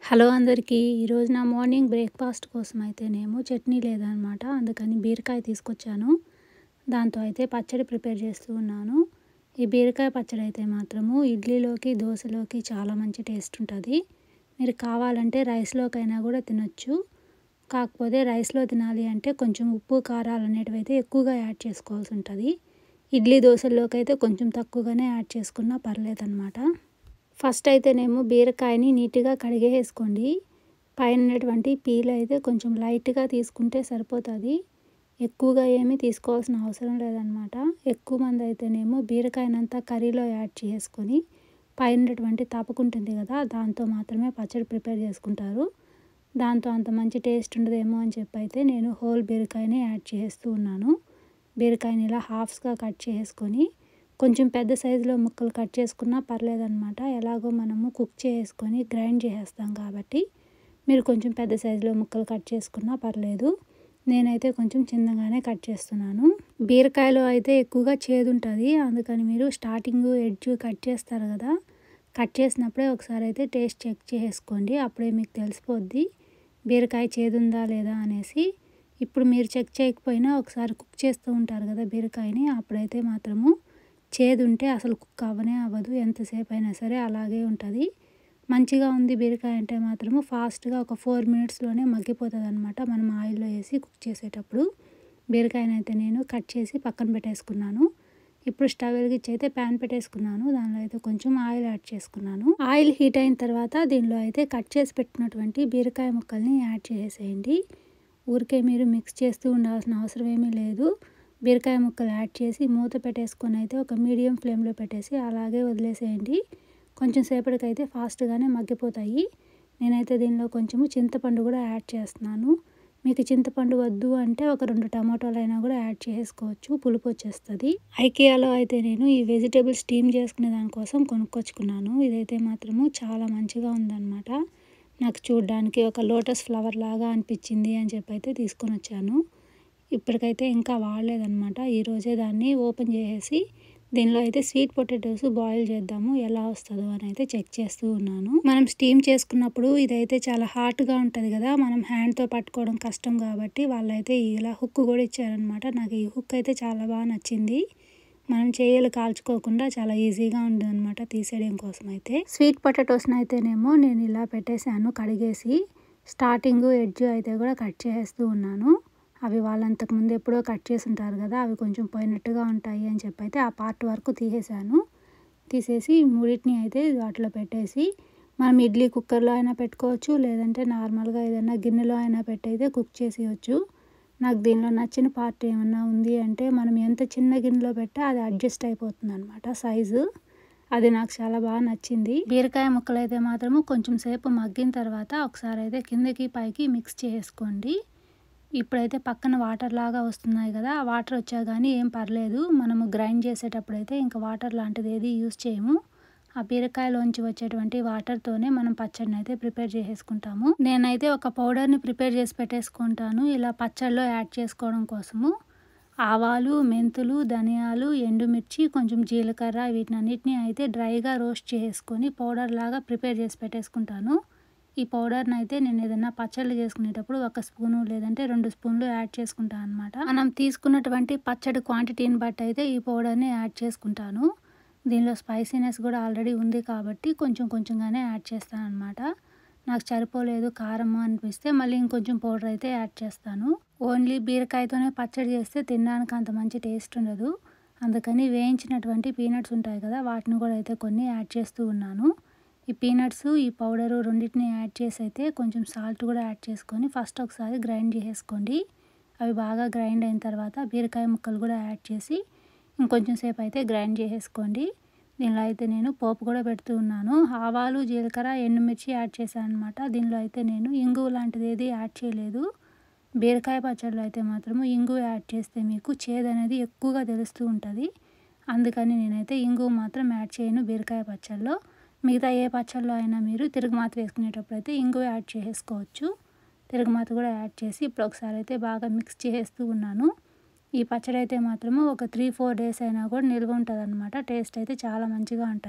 Hello అందరికీ. ఈరోజు నా మార్నింగ్ బ్రేక్ఫాస్ట్ కోసం అయితేనేమో చట్నీ లేదనమాట. అందుకని బీరకాయ తీసుకొచ్చాను. దాంతో అయితే పచ్చడి ప్రిపేర్ చేస్తూ ఉన్నాను. ఈ బీరకాయ పచ్చడి అయితే మాత్రము ఇడ్లీలోకి, దోశలోకి చాలా మంచి టేస్ట్ ఉంటుంది. మీరు కావాలంటే రైస్లోకైనా కూడా తినొచ్చు. కాకపోతే రైస్లో తినాలి అంటే కొంచెం ఉప్పు, కారాలు అనేటివి అయితే ఎక్కువగా యాడ్ చేసుకోవాల్సి ఉంటుంది. ఇడ్లీ, దోశల్లోకి అయితే కొంచెం తక్కువగానే యాడ్ చేసుకున్నా పర్లేదన్నమాట. ఫస్ట్ అయితేనేమో బీరకాయని నీట్గా కడిగేసుకోండి. పైన ఉన్నటువంటి పీల్ అయితే కొంచెం లైట్గా తీసుకుంటే సరిపోతుంది. ఎక్కువగా ఏమీ తీసుకోవాల్సిన అవసరం లేదనమాట. ఎక్కువ మంది అయితేనేమో బీరకాయనంతా కర్రీలో యాడ్ చేసుకొని పైన ఉన్నటువంటి తపకుంటుంది కదా, దాంతో మాత్రమే పచ్చడి ప్రిపేర్ చేసుకుంటారు. దాంతో అంత మంచి టేస్ట్ ఉండదేమో అని చెప్పి అయితే నేను హోల్ బీరకాయని యాడ్ చేస్తూ ఉన్నాను. బీరకాయని ఇలా హాఫ్స్గా కట్ చేసుకొని కొంచెం పెద్ద సైజులో ముక్కలు కట్ చేసుకున్నా పర్లేదన్నమాట. ఎలాగో మనము కుక్ చేసుకొని గ్రైండ్ చేసేస్తాం కాబట్టి మీరు కొంచెం పెద్ద సైజులో ముక్కలు కట్ చేసుకున్నా పర్లేదు. నేనైతే కొంచెం చిన్నగానే కట్ చేస్తున్నాను. బీరకాయలో అయితే ఎక్కువగా చేదు ఉంటుంది. అందుకని మీరు స్టార్టింగ్ ఎడ్జ్ కట్ చేస్తారు కదా, కట్ చేసినప్పుడే ఒకసారి అయితే టేస్ట్ చెక్ చేసుకోండి. అప్పుడే మీకు తెలిసిపోద్ది బీరకాయ చేదు ఉందా లేదా అనేసి. ఇప్పుడు మీరు చెక్ చేయకపోయినా ఒకసారి కుక్ చేస్తూ ఉంటారు కదా బీరకాయని, అప్పుడైతే మాత్రము చేదు ఉంటే అసలు కుక్ అవ్వనే అవ్వదు. ఎంతసేపు అయినా సరే అలాగే ఉంటుంది. మంచిగా ఉంది బీరకాయ అంటే మాత్రము ఫాస్ట్గా ఒక 4 మినిట్స్లోనే మగ్గిపోతుంది అనమాట. మనం ఆయిల్లో వేసి కుక్ చేసేటప్పుడు. బీరకాయని అయితే నేను కట్ చేసి పక్కన పెట్టేసుకున్నాను. ఇప్పుడు స్టవ్ వెలిగించి అయితే ప్యాన్ పెట్టేసుకున్నాను. దానిలో అయితే కొంచెం ఆయిల్ యాడ్ చేసుకున్నాను. ఆయిల్ హీట్ అయిన తర్వాత దీనిలో అయితే కట్ చేసి పెట్టినటువంటి బీరకాయ ముక్కల్ని యాడ్ చేసేయండి. ఊరికే మీరు మిక్స్ చేస్తూ ఉండాల్సిన అవసరం ఏమీ లేదు. బీరకాయ ముక్కలు యాడ్ చేసి మూత పెట్టేసుకొని అయితే ఒక మీడియం ఫ్లేమ్లో పెట్టేసి అలాగే వదిలేసేయండి. కొంచెం సేపటికైతే ఫాస్ట్గానే మగ్గిపోతాయి. నేనైతే దీనిలో కొంచెము చింతపండు కూడా యాడ్ చేస్తున్నాను. మీకు చింతపండు వద్దు అంటే ఒక 2 టమాటోలు అయినా కూడా యాడ్ చేసుకోవచ్చు, పులుపు వచ్చేస్తుంది. ఐకియాలో అయితే నేను ఈ వెజిటేబుల్ స్టీమ్ చేసుకునే దానికోసం కొనుక్కొచ్చుకున్నాను. ఇదైతే మాత్రము చాలా మంచిగా ఉందన్నమాట. నాకు చూడడానికి ఒక లోటస్ ఫ్లవర్ లాగా అనిపించింది అని చెప్పి అయితే తీసుకొని వచ్చాను. ఇప్పటికైతే ఇంకా వాడలేదన్నమాట. ఈరోజే దాన్ని ఓపెన్ చేసేసి దీనిలో అయితే స్వీట్ పొటాటోస్ బాయిల్ చేద్దాము, ఎలా వస్తుందో అని అయితే చెక్ చేస్తూ ఉన్నాను. మనం స్టీమ్ చేసుకున్నప్పుడు ఇదైతే చాలా హాట్గా ఉంటుంది కదా, మనం హ్యాండ్తో పట్టుకోవడం కష్టం కాబట్టి వాళ్ళైతే ఇలా హుక్ కూడా ఇచ్చారనమాట. నాకు ఈ హుక్ అయితే చాలా బాగా నచ్చింది. మనం చేయలు కాల్చుకోకుండా చాలా ఈజీగా ఉంటుంది అనమాట తీసేయడం కోసం. అయితే స్వీట్ పొటాటోస్ని అయితేనేమో నేను ఇలా పెట్టేశాను కడిగేసి. స్టార్టింగ్ ఎడ్జ్ అయితే కూడా కట్ చేస్తూ ఉన్నాను. అవి వాళ్ళంతకుముందు ఎప్పుడో కట్ చేసి ఉంటారు కదా, అవి కొంచెం పోయినట్టుగా ఉంటాయి అని చెప్పి అయితే ఆ పార్ట్ వరకు తీసేసాను. తీసేసి మూడింటిని అయితే వాటిలో పెట్టేసి మనం ఇడ్లీ కుక్కర్లో అయినా పెట్టుకోవచ్చు, లేదంటే నార్మల్గా ఏదైనా గిన్నెలో అయినా పెట్టయితే కుక్ చేసేయచ్చు. నాకు దీనిలో నచ్చిన పార్ట్ ఏమన్నా ఉంది అంటే మనం ఎంత చిన్న గిన్నెలో పెట్టా అది అడ్జస్ట్ అయిపోతుంది అనమాట సైజు. అది నాకు చాలా బాగా నచ్చింది. బీరకాయ ముక్కలు అయితే మాత్రము కొంచెం సేపు మగ్గిన తర్వాత ఒకసారి అయితే కిందకి పైకి మిక్స్ చేసుకోండి. ఇప్పుడైతే పక్కన వాటర్ లాగా వస్తున్నాయి కదా, ఆ వాటర్ వచ్చా కానీ ఏం పర్లేదు. మనము గ్రైండ్ చేసేటప్పుడు అయితే ఇంకా వాటర్ లాంటిది ఏది యూస్ చేయము. ఆ బీరకాయలోంచి వచ్చేటువంటి వాటర్తోనే మనం పచ్చడిని అయితే ప్రిపేర్ చేసేసుకుంటాము. నేనైతే ఒక పౌడర్ని ప్రిపేర్ చేసి పెట్టేసుకుంటాను ఇలా పచ్చడిలో యాడ్ చేసుకోవడం కోసము. ఆవాలు, మెంతులు, ధనియాలు, ఎండుమిర్చి, కొంచెం జీలకర్ర వీటినన్నిటిని అయితే డ్రైగా రోస్ట్ చేసుకొని పౌడర్ లాగా ప్రిపేర్ చేసి పెట్టేసుకుంటాను. ఈ పౌడర్ని అయితే నేను ఏదైనా పచ్చళ్ళు చేసుకునేటప్పుడు 1 స్పూను లేదంటే 2 స్పూన్లు యాడ్ చేసుకుంటాను అనమాట. మనం తీసుకున్నటువంటి పచ్చడి క్వాంటిటీని బట్టి అయితే ఈ పౌడర్ని యాడ్ చేసుకుంటాను. దీనిలో స్పైసీనెస్ కూడా ఆల్రెడీ ఉంది కాబట్టి కొంచెం కొంచెంగానే యాడ్ చేస్తాను అనమాట. నాకు సరిపోలేదు కారం అనిపిస్తే మళ్ళీ ఇంకొంచెం పౌడర్ అయితే యాడ్ చేస్తాను. ఓన్లీ బీరకాయతోనే పచ్చడి చేస్తే తినడానికి అంత మంచి టేస్ట్ ఉండదు. అందుకని వేయించినటువంటి పీనట్స్ ఉంటాయి కదా, వాటిని కూడా అయితే కొన్ని యాడ్ చేస్తూ ఉన్నాను. ఈ పీనట్స్, ఈ పౌడరు రెండింటిని యాడ్ చేసి అయితే కొంచెం సాల్ట్ కూడా యాడ్ చేసుకొని ఫస్ట్ ఒకసారి గ్రైండ్ చేసేసుకోండి. అవి బాగా గ్రైండ్ అయిన తర్వాత బీరకాయ ముక్కలు కూడా యాడ్ చేసి ఇంకొంచెం సేపు అయితే గ్రైండ్ చేసేసుకోండి. దీనిలో అయితే నేను పోపు కూడా పెడుతూ ఉన్నాను. ఆవాలు, జీలకర్ర, ఎండుమిర్చి యాడ్ చేశాను అనమాట. దీనిలో అయితే నేను ఇంగువ లాంటిది ఏది యాడ్ చేయలేదు. బీరకాయ పచ్చడిలో అయితే మాత్రము ఇంగువ యాడ్ చేస్తే మీకు చేదు అనేది ఎక్కువగా తెలుస్తూ ఉంటుంది. అందుకని నేనైతే ఇంగువ మాత్రం యాడ్ చేయను బీరకాయ పచ్చడిలో. మిగతా ఏ పచ్చళ్ళలో అయినా మీరు తిరగమాత వేసుకునేటప్పుడు అయితే ఇంగువ యాడ్ చేసుకోవచ్చు. తిరగమాత కూడా యాడ్ చేసి ఇప్పుడు ఒకసారి అయితే బాగా మిక్స్ చేస్తూ ఉన్నాను. ఈ పచ్చడి అయితే మాత్రము ఒక 3-4 డేస్ అయినా కూడా నిల్వ ఉంటుంది అనమాట. టేస్ట్ అయితే చాలా మంచిగా ఉంటుంది.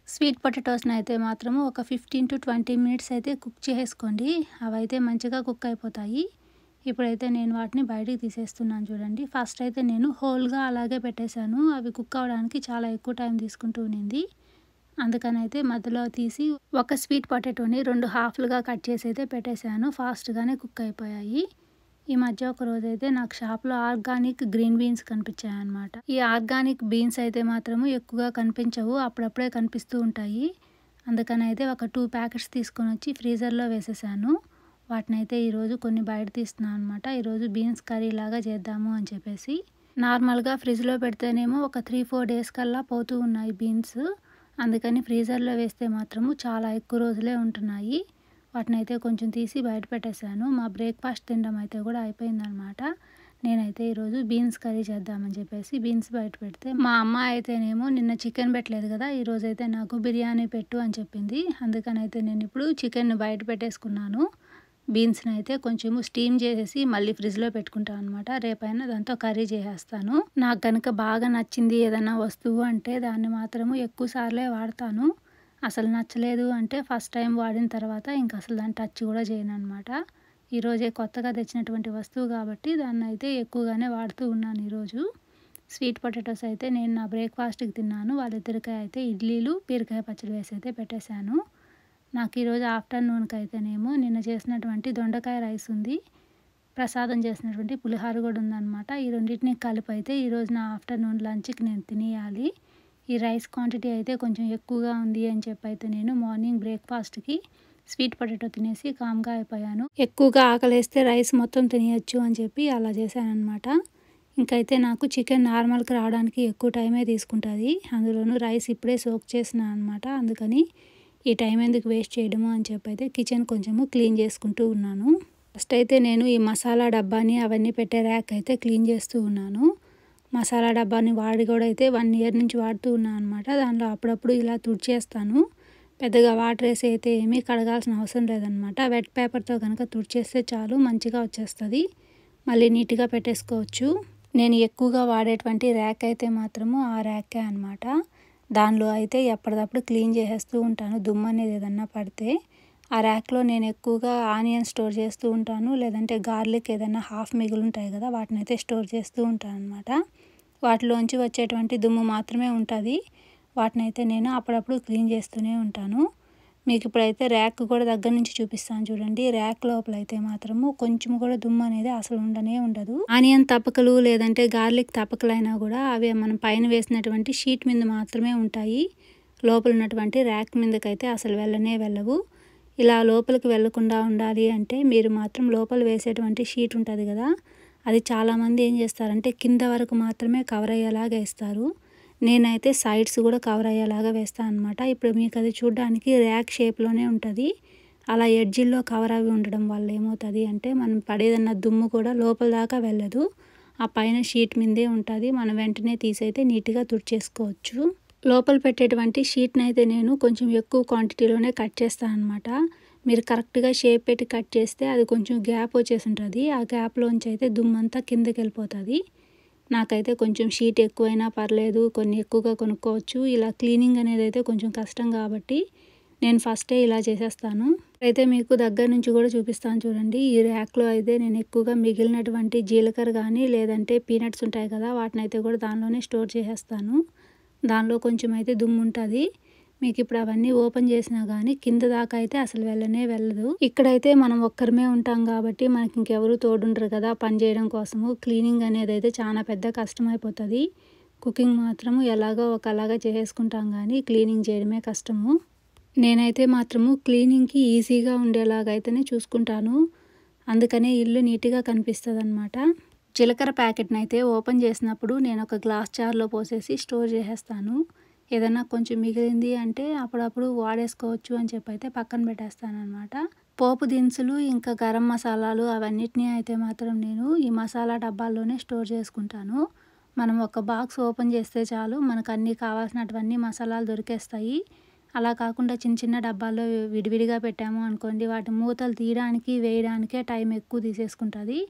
స్వీట్ పొటాటోస్ని అయితే మాత్రము ఒక 15 to 20 మినిట్స్ అయితే కుక్ చేసుకోండి. అవైతే మంచిగా కుక్ అయిపోతాయి. ఇప్పుడైతే నేను వాటిని బయటికి తీసేస్తున్నాను చూడండి. ఫస్ట్ అయితే నేను హోల్గా అలాగే పెట్టేశాను. అవి కుక్ అవ్వడానికి చాలా ఎక్కువ టైం తీసుకుంటూ ఉన్నింది. అందుకని అయితే మధ్యలో తీసి ఒక స్వీట్ పొటాటోని 2 హాఫ్లుగా కట్ చేసి అయితే పెట్టేశాను. ఫాస్ట్గానే కుక్ అయిపోయాయి. ఈ మధ్య ఒక రోజైతే నాకు షాప్లో ఆర్గానిక్ గ్రీన్ బీన్స్ కనిపించాయన్నమాట. ఈ ఆర్గానిక్ బీన్స్ అయితే మాత్రము ఎక్కువగా కనిపించవు, అప్పుడప్పుడే కనిపిస్తూ ఉంటాయి. అందుకని అయితే ఒక 2 ప్యాకెట్స్ తీసుకొని వచ్చి ఫ్రీజర్లో వేసేసాను. వాటిని అయితే ఈరోజు కొన్ని బయట తీస్తున్నాను అనమాట. ఈరోజు బీన్స్ కర్రీ లాగా చేద్దాము అని చెప్పేసి. నార్మల్గా ఫ్రిడ్జ్లో పెడితేనేమో ఒక 3-4 డేస్ కల్లా పోతూ ఉన్నాయి బీన్స్. అందుకని ఫ్రీజర్లో వేస్తే మాత్రము చాలా ఎక్కువ రోజులే ఉంటున్నాయి. వాటిని అయితే కొంచెం తీసి బయట పెట్టేశాను. మా బ్రేక్ఫాస్ట్ తినడం అయితే కూడా అయిపోయిందనమాట. నేనైతే ఈరోజు బీన్స్ కర్రీ చేద్దామని చెప్పేసి బీన్స్ బయట పెడితే మా అమ్మ అయితేనేమో నిన్న చికెన్ పెట్టలేదు కదా, ఈరోజు అయితే నాకు బిర్యానీ పెట్టు అని చెప్పింది. అందుకని అయితే నేను ఇప్పుడు చికెన్ బయట పెట్టేసుకున్నాను. బీన్స్ని అయితే కొంచెము స్టీమ్ చేసేసి మళ్ళీ ఫ్రిడ్జ్లో పెట్టుకుంటాను అనమాట. రేపైనా దాంతో కర్రీ చేసేస్తాను. నాకు కనుక బాగా నచ్చింది ఏదైనా వస్తువు అంటే దాన్ని మాత్రము ఎక్కువ సార్లే వాడతాను. అసలు నచ్చలేదు అంటే ఫస్ట్ టైం వాడిన తర్వాత ఇంకా అసలు దాన్ని టచ్ కూడా చేయను అనమాట. ఈరోజే కొత్తగా తెచ్చినటువంటి వస్తువు కాబట్టి దాన్ని అయితే ఎక్కువగానే వాడుతూ ఉన్నాను ఈరోజు. స్వీట్ పొటాటోస్ అయితే నేను నా బ్రేక్ఫాస్ట్కి తిన్నాను. వాళ్ళిద్దరికీ అయితే ఇడ్లీలు బీరకాయ పచ్చడి వేసి అయితే పెట్టేశాను. నాకు ఈరోజు ఆఫ్టర్నూన్కి అయితేనేమో నిన్న చేసినటువంటి దొండకాయ రైస్ ఉంది, ప్రసాదం చేసినటువంటి పులిహోర కూడా ఉందన్నమాట. ఈ రెండింటిని కలిపి అయితే ఈరోజు నా ఆఫ్టర్నూన్ లంచ్కి నేను తినేయాలి. ఈ రైస్ క్వాంటిటీ అయితే కొంచెం ఎక్కువగా ఉంది అని చెప్పి అయితే నేను మార్నింగ్ బ్రేక్ఫాస్ట్కి స్వీట్ పొటాటో తినేసి కామ్గా అయిపోయాను. ఎక్కువగా ఆకలేస్తే రైస్ మొత్తం తినేయచ్చు అని చెప్పి అలా చేశానమాట. ఇంకైతే నాకు చికెన్ నార్మల్కి రావడానికి ఎక్కువ టైమే తీసుకుంటుంది. అందులోనూ రైస్ ఇప్పుడే సోక్ చేసిన అనమాట. అందుకని ఈ టైం ఎందుకు వేస్ట్ చేయడము అని చెప్పి అయితే కిచెన్ కొంచెము క్లీన్ చేసుకుంటూ ఉన్నాను. ఫస్ట్ అయితే నేను ఈ మసాలా డబ్బాని అవన్నీ పెట్టే ర్యాక్ అయితే క్లీన్ చేస్తూ ఉన్నాను. మసాలా డబ్బాని వాడి కూడా అయితే 1 year నుంచి వాడుతూ ఉన్నాను అనమాట. దానిలో అప్పుడప్పుడు ఇలా తుడిచేస్తాను. పెద్దగా వాటర్ వేసి అయితే ఏమీ కడగాల్సిన అవసరం లేదనమాట. వెట్ పేపర్తో కనుక తుడిచేస్తే చాలు, మంచిగా వచ్చేస్తుంది. మళ్ళీ నీట్గా పెట్టేసుకోవచ్చు. నేను ఎక్కువగా వాడేటువంటి ర్యాక్ అయితే మాత్రము ఆ ర్యాకే అనమాట. దానిలో అయితే ఎప్పటికప్పుడు క్లీన్ చేసేస్తూ ఉంటాను. దుమ్ము అనేది ఏదన్నా పడితే ఆ ర్యాక్లో నేను ఎక్కువగా ఆనియన్ స్టోర్ చేస్తూ ఉంటాను, లేదంటే గార్లిక్ ఏదైనా హాఫ్ మిగులు ఉంటాయి కదా, వాటిని అయితే స్టోర్ చేస్తూ ఉంటాను అనమాట. వాటిలోంచి వచ్చేటువంటి దుమ్ము మాత్రమే ఉంటుంది. వాటిని అయితే నేను అప్పుడప్పుడు క్లీన్ చేస్తూనే ఉంటాను. మీకు ఇప్పుడైతే ర్యాక్ కూడా దగ్గర నుంచి చూపిస్తాను చూడండి. ర్యాక్ లోపల అయితే మాత్రము కొంచెం కూడా దుమ్ము అనేది అసలు ఉండనే ఉండదు. ఆనియన్ తప్పకలు లేదంటే గార్లిక్ తప్పకలు అయినా కూడా అవి మనం పైన వేసినటువంటి షీట్ మీద మాత్రమే ఉంటాయి. లోపల ఉన్నటువంటి ర్యాక్ మీదకైతే అసలు వెళ్ళవు. ఇలా లోపలికి వెళ్లకుండా ఉండాలి అంటే మీరు మాత్రం లోపల వేసేటువంటి షీట్ ఉంటుంది కదా, అది చాలామంది ఏం చేస్తారంటే కింద వరకు మాత్రమే కవర్ అయ్యేలాగా వేస్తారు. నేనైతే సైడ్స్ కూడా కవర్ అయ్యేలాగా వేస్తాను అనమాట. ఇప్పుడు మీకు అది చూడడానికి ర్యాక్ షేప్లోనే ఉంటుంది. అలా ఎడ్జిల్లో కవర్ అవి ఉండడం వల్ల ఏమవుతుంది అంటే మనం పడేదన్న దుమ్ము కూడా లోపల దాకా వెళ్ళదు. ఆ పైన షీట్ మీదే ఉంటుంది. మనం వెంటనే తీసైతే నీట్గా తుడిచేసుకోవచ్చు. లోపల పెట్టేటువంటి షీట్ని అయితే నేను కొంచెం ఎక్కువ క్వాంటిటీలోనే కట్ చేస్తాను అనమాట. మీరు కరెక్ట్గా షేప్ పెట్టి కట్ చేస్తే అది కొంచెం గ్యాప్ వచ్చేసి ఉంటుంది. ఆ గ్యాప్లోంచి అయితే దుమ్మంతా కిందకి వెళ్ళిపోతుంది. నాకైతే కొంచెం షీట్ ఎక్కువైనా పర్లేదు, కొన్ని ఎక్కువగా కొనుక్కోవచ్చు. ఇలా క్లీనింగ్ అనేది అయితే కొంచెం కష్టం కాబట్టి నేను ఫస్టే ఇలా చేసేస్తాను. అయితే మీకు దగ్గర నుంచి కూడా చూపిస్తాను చూడండి. ఈ ర్యాక్లో అయితే నేను ఎక్కువగా మిగిలినటువంటి జీలకర్ర కానీ లేదంటే పీనట్స్ ఉంటాయి కదా, వాటిని అయితే కూడా దానిలోనే స్టోర్ చేసేస్తాను. దానిలో కొంచెం అయితే దుమ్ము ఉంటుంది. మీకు ఇప్పుడు అవన్నీ ఓపెన్ చేసినా కానీ కింద దాకా అయితే అసలు వెళ్ళదు. ఇక్కడైతే మనం ఒక్కరమే ఉంటాం కాబట్టి మనకి ఇంకెవరు తోడుండరు కదా పని చేయడం కోసము. క్లీనింగ్ అనేది అయితే చాలా పెద్ద కష్టం అయిపోతుంది. కుకింగ్ మాత్రము ఎలాగో ఒకలాగా చేసేసుకుంటాం కానీ క్లీనింగ్ చేయడమే కష్టము. నేనైతే మాత్రము క్లీనింగ్కి ఈజీగా ఉండేలాగా అయితేనే చూసుకుంటాను. అందుకనే ఇల్లు నీట్గా కనిపిస్తుంది అనమాట. జీలకర్ర ప్యాకెట్ని అయితే ఓపెన్ చేసినప్పుడు నేను ఒక గ్లాస్ జార్లో పోసేసి స్టోర్ చేసేస్తాను. ఏదైనా కొంచెం మిగిలింది అంటే అప్పుడప్పుడు వాడేసుకోవచ్చు అని చెప్పి అయితే పక్కన పెట్టేస్తాను అనమాట. పోపు దినుసులు ఇంకా గరం మసాలాలు అవన్నిటినీ అయితే మాత్రం నేను ఈ మసాలా డబ్బాల్లోనే స్టోర్ చేసుకుంటాను. మనం ఒక బాక్స్ ఓపెన్ చేస్తే చాలు, మనకు అన్నీ కావాల్సినటువన్నీ మసాలాలు దొరికేస్తాయి. అలా కాకుండా చిన్న చిన్న డబ్బాల్లో విడివిడిగా పెట్టాము అనుకోండి, వాటి మూతలు తీయడానికి వేయడానికే టైం ఎక్కువ తీసేసుకుంటుంది.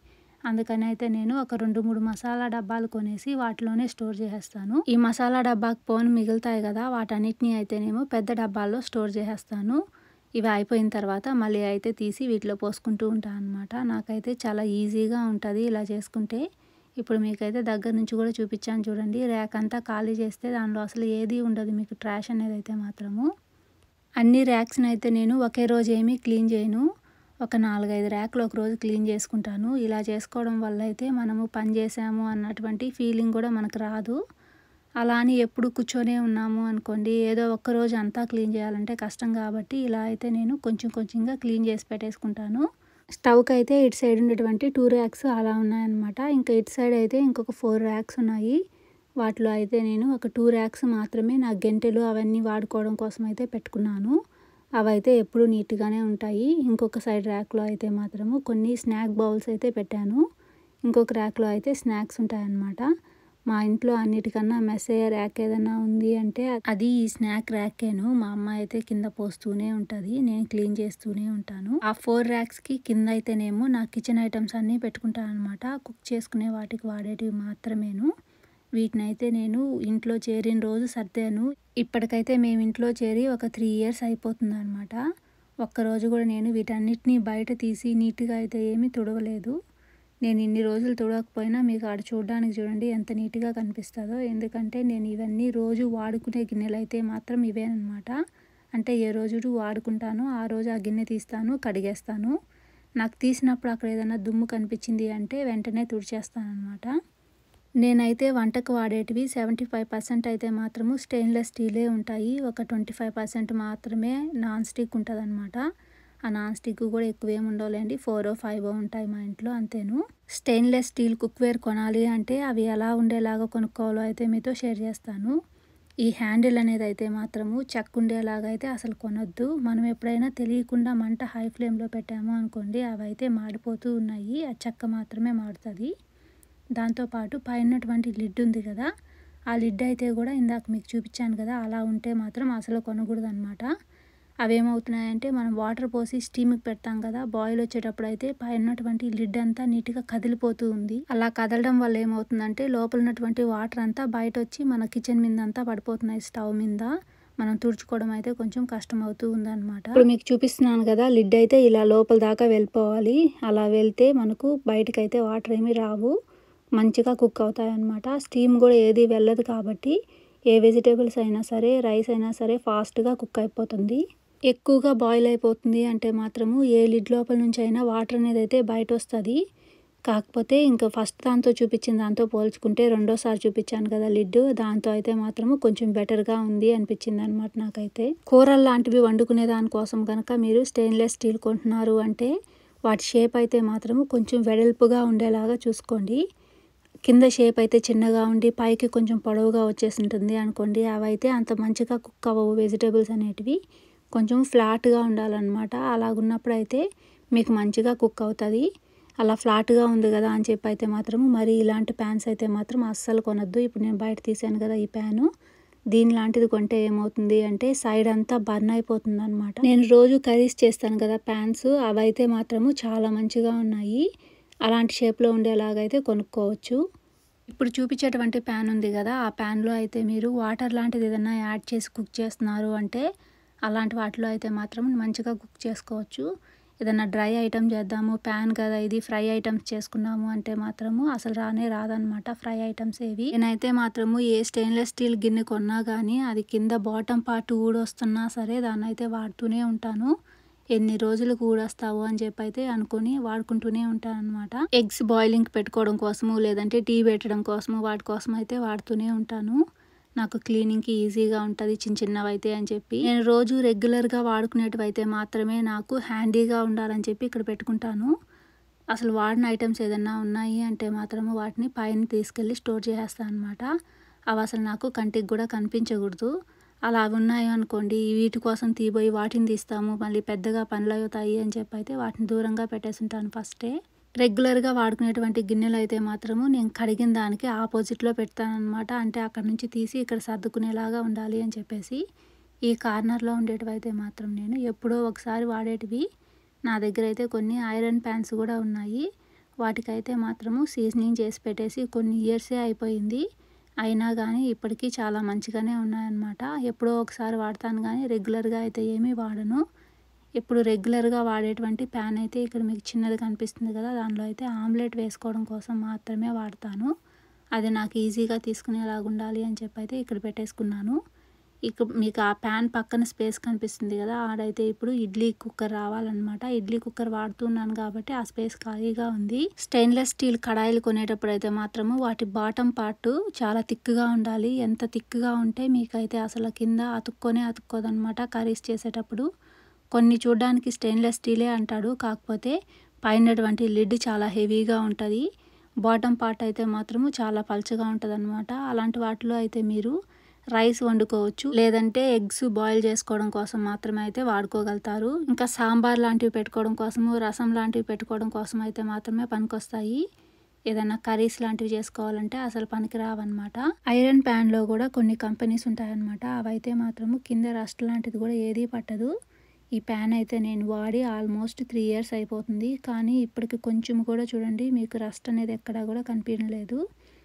అందుకని అయితే నేను ఒక 2-3 మసాలా డబ్బాలు కొనేసి వాటిలోనే స్టోర్ చేసేస్తాను. ఈ మసాలా డబ్బాకి పోను మిగులుతాయి కదా, వాటన్నిటిని అయితేనేమో పెద్ద డబ్బాల్లో స్టోర్ చేసేస్తాను. ఇవి అయిపోయిన తర్వాత మళ్ళీ అయితే తీసి వీటిలో పోసుకుంటూ ఉంటాను అనమాట. నాకైతే చాలా ఈజీగా ఉంటుంది ఇలా చేసుకుంటే. ఇప్పుడు మీకైతే దగ్గర నుంచి కూడా చూపించాను చూడండి. ర్యాక్ అంతా ఖాళీ చేస్తే దానిలో అసలు ఏది ఉండదు మీకు ట్రాష్ అనేది అయితే మాత్రము. అన్ని ర్యాక్స్ని అయితే నేను ఒకే రోజు ఏమీ క్లీన్ చేయను. ఒక 4-5 ర్యాక్లు ఒక రోజు క్లీన్ చేసుకుంటాను. ఇలా చేసుకోవడం వల్ల అయితే మనము పని చేసాము అన్నటువంటి ఫీలింగ్ కూడా మనకు రాదు. అలా అని ఎప్పుడు కూర్చొనే ఉన్నాము అనుకోండి, ఏదో ఒక్కరోజు అంతా క్లీన్ చేయాలంటే కష్టం కాబట్టి ఇలా అయితే నేను కొంచెం కొంచెంగా క్లీన్ చేసి పెట్టేసుకుంటాను. స్టవ్కి అయితే ఇటు సైడ్ ఉండేటువంటి 2 ర్యాక్స్ అలా ఉన్నాయన్నమాట. ఇంకా ఇటు సైడ్ అయితే ఇంకొక 4 ర్యాక్స్ ఉన్నాయి. వాటిలో అయితే నేను ఒక 2 ర్యాక్స్ మాత్రమే నా గెంటెలు అవన్నీ వాడుకోవడం కోసం అయితే పెట్టుకున్నాను. అవైతే ఎప్పుడు నీట్గానే ఉంటాయి. ఇంకొక సైడ్ ర్యాక్లో అయితే మాత్రము కొన్ని స్నాక్ బౌల్స్ అయితే పెట్టాను. ఇంకొక ర్యాక్లో అయితే స్నాక్స్ ఉంటాయన్నమాట. మా ఇంట్లో అన్నిటికన్నా మెస్ అయ్యే ర్యాక్ ఏదైనా ఉంది అంటే అది ఈ స్నాక్ ర్యాకేను. మా అమ్మ అయితే కింద పోస్తూనే ఉంటుంది, నేను క్లీన్ చేస్తూనే ఉంటాను. ఆ 4 ర్యాక్స్కి కింద అయితేనేమో నా కిచెన్ ఐటమ్స్ అన్నీ పెట్టుకుంటాను అనమాట. కుక్ చేసుకునే వాటికి వాడేటివి మాత్రమేను. వీటినైతే నేను ఇంట్లో చేరిన రోజు సర్దాను. ఇప్పటికైతే మేము ఇంట్లో చేరి ఒక 3 ఇయర్స్ అయిపోతుంది అనమాట. ఒక్కరోజు కూడా నేను వీటన్నిటిని బయట తీసి నీట్గా అయితే ఏమీ తుడవలేదు. నేను ఇన్ని రోజులు తుడవకపోయినా మీకు ఆడ చూడడానికి చూడండి ఎంత నీట్గా కనిపిస్తుందో. ఎందుకంటే నేను ఇవన్నీ రోజు వాడుకునే గిన్నెలు అయితే మాత్రం ఇవేనమాట. అంటే ఏ రోజు వాడుకుంటానో ఆ రోజు ఆ గిన్నె తీస్తాను, కడిగేస్తాను. నాకు తీసినప్పుడు అక్కడ ఏదైనా దుమ్ము కనిపించింది అంటే వెంటనే తుడిచేస్తాను అనమాట. నేనైతే వంటకు వాడేటివి 75% అయితే మాత్రము స్టెయిన్లెస్ స్టీలే ఉంటాయి. ఒక 25% మాత్రమే నాన్ స్టిక్ ఉంటుంది అనమాట. ఆ నాన్ స్టిక్ కూడా ఎక్కువ ఏమి ఉండవులేండి, 4-5 ఉంటాయి మా ఇంట్లో అంతేను. స్టెయిన్లెస్ స్టీల్ కుక్వేర్ కొనాలి అంటే అవి ఎలా ఉండేలాగా కొనుక్కోవాలో అయితే మీతో షేర్ చేస్తాను. ఈ హ్యాండిల్ అనేది అయితే మాత్రము చెక్క ఉండేలాగా అయితే అసలు కొనొద్దు. మనం ఎప్పుడైనా తెలియకుండా మంట హై ఫ్లేమ్లో పెట్టాము అనుకోండి, అవి అయితే మాడిపోతూ ఉన్నాయి. ఆ చెక్క మాత్రమే మాడుతుంది. దాంతోపాటు పైనటువంటి లిడ్ ఉంది కదా, ఆ లిడ్ అయితే కూడా ఇందాక మీకు చూపించాను కదా, అలా ఉంటే మాత్రం అసలు కొనకూడదు అనమాట. అవేమవుతున్నాయంటే మనం వాటర్ పోసి స్టీమ్కి పెడతాం కదా, బాయిల్ వచ్చేటప్పుడు అయితే పైనటువంటి లిడ్ అంతా నీట్గా కదిలిపోతూ ఉంది. అలా కదలడం వల్ల ఏమవుతుందంటే లోపల ఉన్నటువంటి వాటర్ అంతా బయట వచ్చి మన కిచెన్ మీద అంతా పడిపోతున్నాయి, స్టవ్ మీద. మనం తుడుచుకోవడం అయితే కొంచెం కష్టం అవుతూ ఉందన్నమాట. ఇప్పుడు మీకు చూపిస్తున్నాను కదా, లిడ్ అయితే ఇలా లోపల దాకా వెళ్ళిపోవాలి. అలా వెళ్తే మనకు బయటకైతే వాటర్ ఏమీ రావు, మంచిగా కుక్ అవుతాయి అన్నమాట. స్టీమ్ కూడా ఏది వెళ్ళదు కాబట్టి ఏ వెజిటేబుల్స్ అయినా సరే, రైస్ అయినా సరే ఫాస్ట్గా కుక్ అయిపోతుంది. ఎక్కువగా బాయిల్ అయిపోతుంది అంటే మాత్రము ఏ లిడ్ లోపల నుంచి అయినా వాటర్ అనేది అయితే బయట వస్తుంది. కాకపోతే ఇంకా ఫస్ట్ దాంతో చూపించిన దాంతో పోల్చుకుంటే రెండోసారి చూపించాను కదా లిడ్, దాంతో అయితే మాత్రము కొంచెం బెటర్గా ఉంది అనిపించింది అనమాట నాకైతే. కూరలు లాంటివి వండుకునే దానికోసం కనుక మీరు స్టెయిన్లెస్ స్టీల్ కొంటున్నారు అంటే వాటి షేప్ అయితే మాత్రము కొంచెం వెడల్పుగా ఉండేలాగా చూసుకోండి. కింద షేప్ అయితే చిన్నగా ఉండి పైకి కొంచెం పొడవుగా వచ్చేసి ఉంటుంది అనుకోండి, అవైతే అంత మంచిగా కుక్ అవ్వవు వెజిటేబుల్స్ అనేటివి. కొంచెం ఫ్లాట్గా ఉండాలన్నమాట. అలాగున్నప్పుడు అయితే మీకు మంచిగా కుక్ అవుతుంది. అలా ఫ్లాట్గా ఉంది కదా అని చెప్పి అయితే మాత్రము మరి ఇలాంటి ప్యాన్స్ అయితే మాత్రం అస్సలు కొనొద్దు. ఇప్పుడు నేను బయట తీసాను కదా ఈ ప్యాను, దీని లాంటిది కొంటే ఏమవుతుంది అంటే సైడ్ అంతా బర్న్ అయిపోతుంది అనమాట. నేను రోజు కర్రీస్ చేస్తాను కదా ప్యాన్స్, అవైతే మాత్రము చాలా మంచిగా ఉన్నాయి. అలాంటి షేప్లో ఉండేలాగైతే కొనుక్కోవచ్చు. ఇప్పుడు చూపించేటువంటి ప్యాన్ ఉంది కదా, ఆ ప్యాన్లో అయితే మీరు వాటర్ లాంటిది ఏదైనా యాడ్ చేసి కుక్ చేస్తున్నారు అంటే అలాంటి వాటిలో అయితే మాత్రం మంచిగా కుక్ చేసుకోవచ్చు. ఏదైనా డ్రై ఐటమ్ చేద్దాము, ప్యాన్ కదా ఇది, ఫ్రై ఐటమ్స్ చేసుకున్నాము అంటే మాత్రము అసలు రాదనమాట ఫ్రై ఐటమ్స్ ఏవి. నేనైతే మాత్రము ఏ స్టెయిన్లెస్ స్టీల్ గిన్నె కొన్నా కానీ అది కింద బాటమ్ పార్ట్ ఊడొస్తున్నా సరే దాన్ని అయితే వాడుతూనే ఉంటాను. ఎన్ని రోజులకు ఊడొస్తావు అని చెప్పి అయితే అనుకుని వాడుకుంటూనే ఉంటాను అనమాట. ఎగ్స్ బాయిలింగ్ పెట్టుకోవడం కోసము, లేదంటే టీ పెట్టడం కోసము, వాటి కోసం అయితే వాడుతూనే ఉంటాను. నాకు క్లీనింగ్కి ఈజీగా ఉంటుంది చిన్నవి అయితే అని చెప్పి. నేను రోజు రెగ్యులర్గా వాడుకునేటివి అయితే మాత్రమే నాకు హ్యాండీగా ఉండాలని చెప్పి ఇక్కడ పెట్టుకుంటాను. అసలు వాడిన ఐటమ్స్ ఏదన్నా ఉన్నాయి అంటే మాత్రము వాటిని పైన తీసుకెళ్ళి స్టోర్ చేసేస్తాను అనమాట. అవి అసలు నాకు కంటికి కూడా కనిపించకూడదు. అలా ఉన్నాయి అనుకోండి, వీటి కోసం తీపోయి వాటిని తీస్తాము, మళ్ళీ పెద్దగా పనులు అవుతాయి అని చెప్పి అయితే వాటిని దూరంగా పెట్టేసుంటాను ఫస్టే. రెగ్యులర్గా వాడుకునేటువంటి గిన్నెలు అయితే మాత్రము నేను కడిగిన దానికి ఆపోజిట్లో పెడతాను అనమాట. అంటే అక్కడ నుంచి తీసి ఇక్కడ సర్దుకునేలాగా ఉండాలి అని చెప్పేసి. ఈ కార్నర్లో ఉండేటివి అయితే మాత్రం నేను ఎప్పుడో ఒకసారి వాడేటివి. నా దగ్గర అయితే కొన్ని ఐరన్ ప్యాన్స్ కూడా ఉన్నాయి. వాటికైతే మాత్రము సీజనింగ్ చేసి పెట్టేసి కొన్ని ఇయర్సే అయిపోయింది. అయినా కానీ ఇప్పటికీ చాలా మంచిగానే ఉన్నాయన్నమాట. ఎప్పుడో ఒకసారి వాడతాను కానీ రెగ్యులర్గా అయితే ఏమీ వాడను. ఇప్పుడు రెగ్యులర్గా వాడేటువంటి ప్యాన్ అయితే ఇక్కడ మీకు చిన్నది కనిపిస్తుంది కదా, దానిలో అయితే ఆమ్లెట్ వేసుకోవడం కోసం మాత్రమే వాడతాను. అది నాకు ఈజీగా తీసుకునేలాగా ఉండాలి అని చెప్పి అయితే ఇక్కడ పెట్టేసుకున్నాను. ఇక్కడ మీకు ఆ ప్యాన్ పక్కన స్పేస్ కనిపిస్తుంది కదా, ఆడైతే ఇప్పుడు ఇడ్లీ కుక్కర్ రావాలన్నమాట. ఇడ్లీ కుక్కర్ వాడుతున్నాను కాబట్టి ఆ స్పేస్ ఖాళీగా ఉంది. స్టెయిన్లెస్ స్టీల్ కడాయిలు కొనేటప్పుడు అయితే మాత్రము వాటి బాటమ్ పార్ట్ చాలా థిక్గా ఉండాలి. ఎంత థిక్గా ఉంటే మీకైతే అసలు కింద అతుక్కోదనమాట కర్రీస్ చేసేటప్పుడు. కొన్ని చూడడానికి స్టెయిన్లెస్ స్టీలే అంటాడు, కాకపోతే పైనటువంటి లిడ్ చాలా హెవీగా ఉంటుంది. బాటమ్ పార్ట్ అయితే మాత్రము చాలా పల్చగా ఉంటుంది అనమాట. అలాంటి వాటిలో అయితే మీరు రైస్ వండుకోవచ్చు, లేదంటే ఎగ్స్ బాయిల్ చేసుకోవడం కోసం మాత్రమే అయితే వాడుకోగలుగుతారు. ఇంకా సాంబార్ లాంటివి పెట్టుకోవడం కోసము, రసం లాంటివి పెట్టుకోవడం కోసం అయితే మాత్రమే పనికొస్తాయి. ఏదైనా కర్రీస్ లాంటివి చేసుకోవాలంటే అసలు పనికి రావన్నమాట. ఐరన్ ప్యాన్లో కూడా కొన్ని కంపెనీస్ ఉంటాయన్నమాట. అవైతే మాత్రము కింద రస్ట్ లాంటిది కూడా ఏదీ పట్టదు. ఈ ప్యాన్ అయితే నేను వాడి ఆల్మోస్ట్ 3 ఇయర్స్ అయిపోతుంది, కానీ ఇప్పటికి కొంచెం కూడా చూడండి మీకు రస్ట్ అనేది ఎక్కడా కూడా కనిపించలేదు.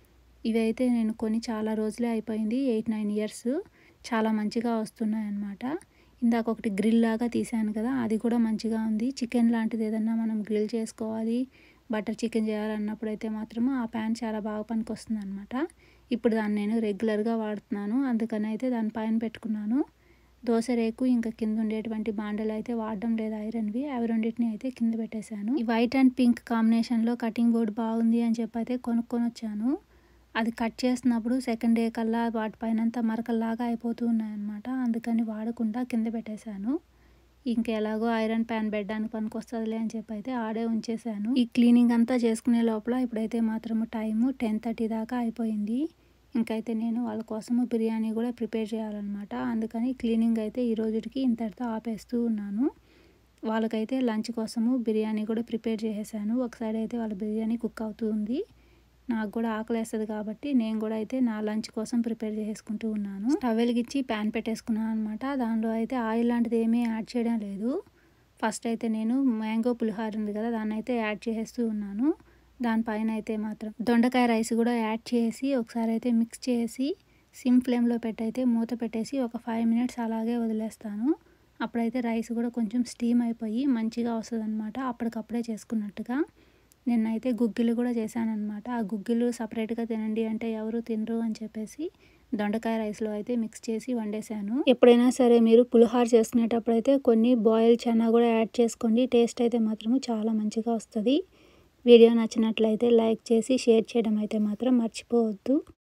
ఇవైతే నేను కొని చాలా రోజులే అయిపోయింది, 8-9 ఇయర్స్. చాలా మంచిగా వస్తున్నాయి అన్నమాట. ఇందాక ఒకటి గ్రిల్ లాగా తీసాను కదా, అది కూడా మంచిగా ఉంది. చికెన్ లాంటిది ఏదన్నా మనం గ్రిల్ చేసుకోవాలి, బటర్ చికెన్ చేయాలన్నప్పుడు అయితే మాత్రము ఆ ప్యాన్ చాలా బాగా పనికి వస్తుంది అనమాట. ఇప్పుడు దాన్ని నేను రెగ్యులర్గా వాడుతున్నాను, అందుకని అయితే దాని పైన పెట్టుకున్నాను. దోశ రేకు ఇంకా కింద ఉండేటువంటి బాండలు అయితే వాడడం లేదు ఐరన్వి, అవి రెండింటిని అయితే కింద పెట్టేశాను. ఈ వైట్ అండ్ పింక్ కాంబినేషన్లో కటింగ్ బోర్డ్ బాగుంది అని చెప్పి అయితే కొనుక్కొని వచ్చాను. అది కట్ చేసినప్పుడు సెకండ్ డే కల్లా వాటిపైనంతా మరకల్లాగా అయిపోతూ ఉన్నాయన్నమాట. అందుకని వాడకుండా కింద పెట్టేశాను. ఇంకెలాగో ఐరన్ ప్యాన్ పెట్టడానికి పనికొస్తుందిలే అని చెప్పి అయితే ఆడే ఉంచేశాను. ఈ క్లీనింగ్ అంతా చేసుకునే లోపల ఇప్పుడైతే మాత్రము టైము 10:30 దాకా అయిపోయింది. ఇంకైతే నేను వాళ్ళ కోసము బిర్యానీ కూడా ప్రిపేర్ చేయాలన్నమాట. అందుకని క్లీనింగ్ అయితే ఈ రోజుకి ఇంతటితో ఆపేస్తూ ఉన్నాను. వాళ్ళకైతే లంచ్ కోసము బిర్యానీ కూడా ప్రిపేర్ చేసేసాను. ఒక సైడ్ అయితే వాళ్ళ బిర్యానీ కుక్ అవుతూ ఉంది. నాకు కూడా ఆకలేస్తుంది కాబట్టి నేను కూడా అయితే నా లంచ్ కోసం ప్రిపేర్ చేసుకుంటూ ఉన్నాను. స్టవ్ వెలిగించి ప్యాన్ పెట్టేసుకున్నాను అనమాట. దానిలో అయితే ఆయిల్ లాంటిది ఏమీ యాడ్ చేయడం లేదు. ఫస్ట్ అయితే నేను మ్యాంగో పులిహోర ఉంది కదా, దాన్ని అయితే యాడ్ చేసేస్తూ ఉన్నాను. దానిపైన అయితే మాత్రం దొండకాయ రైస్ కూడా యాడ్ చేసి ఒకసారి అయితే మిక్స్ చేసి సిమ్ ఫ్లేమ్లో పెట్టయితే మూత పెట్టేసి ఒక 5 మినిట్స్ అలాగే వదిలేస్తాను. అప్పుడైతే రైస్ కూడా కొంచెం స్టీమ్ అయిపోయి మంచిగా వస్తుంది అనమాట, అప్పటికప్పుడే చేసుకున్నట్టుగా. నిన్నైతే గుగ్గిలు కూడా చేశానమాట. ఆ గుగ్గిలు సపరేట్గా తినండి అంటే ఎవరు తినరు అని చెప్పేసి దొండకాయ రైస్లో అయితే మిక్స్ చేసి వండేశాను. ఎప్పుడైనా సరే మీరు పులిహోర చేసుకునేటప్పుడు అయితే కొన్ని బాయిల్ చనా కూడా యాడ్ చేసుకోండి, టేస్ట్ అయితే మాత్రము చాలా మంచిగా వస్తుంది. వీడియో నచ్చినట్లయితే లైక్ చేసి షేర్ చేయడం అయితే మాత్రం మర్చిపోవద్దు.